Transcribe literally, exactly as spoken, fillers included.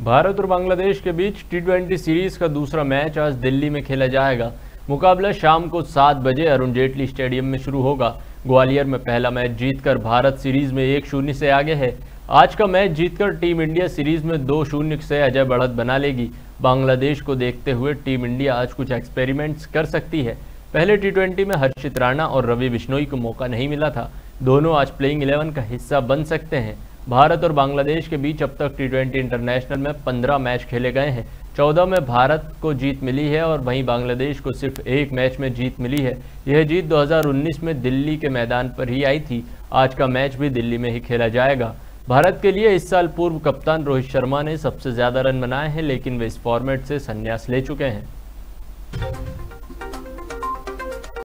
भारत और बांग्लादेश के बीच T twenty series का दूसरा मैच आज दिल्ली में खेला जाएगा। मुकाबला शाम को सात बजे अरुण जेटली स्टेडियम में शुरू होगा। ग्वालियर में पहला मैच जीतकर भारत सीरीज में एक शून्य से आगे है। आज का मैच जीतकर टीम इंडिया सीरीज में दो शून्य से अजय बढ़त बना लेगी। बांग्लादेश को देखते हुए टीम इंडिया आज कुछ एक्सपेरिमेंट्स कर सकती है। पहले टी ट्वेंटी में हर्षित राणा और रवि बिश्नोई को मौका नहीं मिला था। दोनों आज प्लेइंग इलेवन का हिस्सा बन सकते हैं। भारत और बांग्लादेश के बीच अब तक टी ट्वेंटी इंटरनेशनल में पंद्रह मैच खेले गए हैं। चौदह में भारत को जीत मिली है और वहीं बांग्लादेश को सिर्फ एक मैच में जीत मिली है। यह जीत दो हज़ार उन्नीस में दिल्ली के मैदान पर ही आई थी। आज का मैच भी दिल्ली में ही खेला जाएगा। भारत के लिए इस साल पूर्व कप्तान रोहित शर्मा ने सबसे ज्यादा रन बनाए हैं, लेकिन वे इस फॉर्मेट से संन्यास ले चुके हैं।